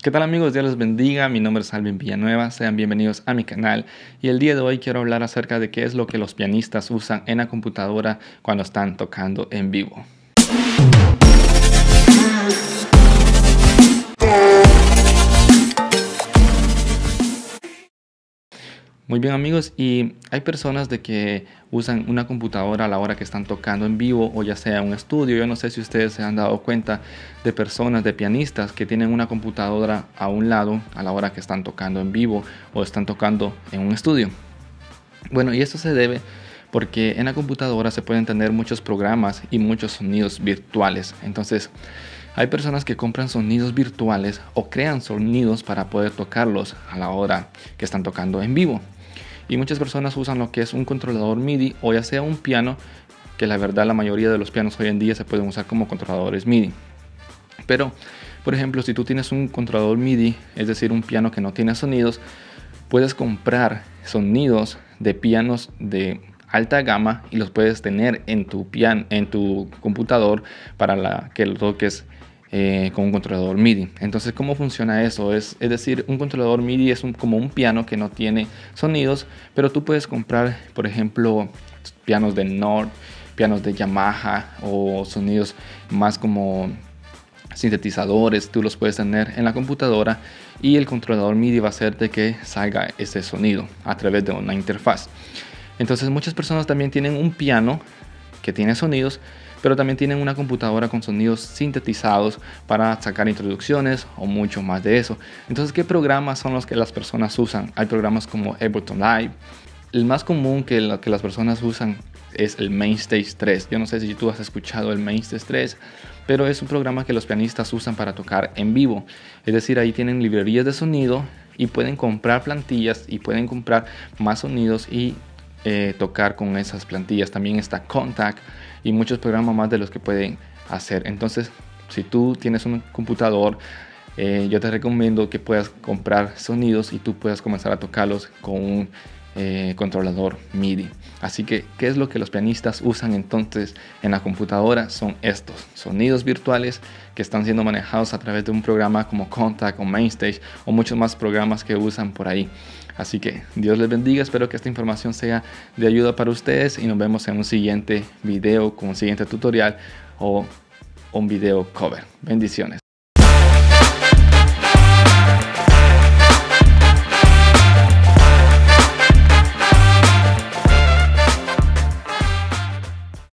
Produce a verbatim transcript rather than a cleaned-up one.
¿Qué tal amigos? Dios les bendiga, mi nombre es Alvin Villanueva, sean bienvenidos a mi canal y el día de hoy quiero hablar acerca de qué es lo que los pianistas usan en la computadora cuando están tocando en vivo. Muy bien amigos, y hay personas de que usan una computadora a la hora que están tocando en vivo o ya sea un estudio. Yo no sé si ustedes se han dado cuenta de personas, de pianistas que tienen una computadora a un lado a la hora que están tocando en vivo o están tocando en un estudio. Bueno, y esto se debe porque en la computadora se pueden tener muchos programas y muchos sonidos virtuales. Entonces hay personas que compran sonidos virtuales o crean sonidos para poder tocarlos a la hora que están tocando en vivo. Y muchas personas usan lo que es un controlador MIDI o ya sea un piano, que la verdad la mayoría de los pianos hoy en día se pueden usar como controladores MIDI. Pero, por ejemplo, si tú tienes un controlador MIDI, es decir, un piano que no tiene sonidos, puedes comprar sonidos de pianos de alta gama y los puedes tener en tu, pian en tu computador para la, que lo toques Eh, con un controlador MIDI. Entonces, ¿cómo funciona eso? Es, es decir, un controlador MIDI es un, como un piano que no tiene sonidos, pero tú puedes comprar, por ejemplo, pianos de Nord, pianos de Yamaha o sonidos más como sintetizadores. Tú los puedes tener en la computadora y el controlador MIDI va a hacer de que salga ese sonido a través de una interfaz. Entonces, muchas personas también tienen un piano que tiene sonidos, pero también tienen una computadora con sonidos sintetizados para sacar introducciones o mucho más de eso. Entonces, ¿qué programas son los que las personas usan? Hay programas como Ableton Live. El más común que, lo que las personas usan es el MainStage tres. Yo no sé si tú has escuchado el MainStage tres, pero es un programa que los pianistas usan para tocar en vivo. Es decir, ahí tienen librerías de sonido y pueden comprar plantillas y pueden comprar más sonidos y eh, tocar con esas plantillas. También está Kontakt y muchos programas más de los que pueden hacer. Entonces, si tú tienes un computador, eh, yo te recomiendo que puedas comprar sonidos y tú puedas comenzar a tocarlos con un eh, controlador MIDI. Así que, ¿qué es lo que los pianistas usan entonces en la computadora? Son estos sonidos virtuales que están siendo manejados a través de un programa como Kontakt o MainStage o muchos más programas que usan por ahí. Así que Dios les bendiga, espero que esta información sea de ayuda para ustedes y nos vemos en un siguiente video con un siguiente tutorial o un video cover. Bendiciones.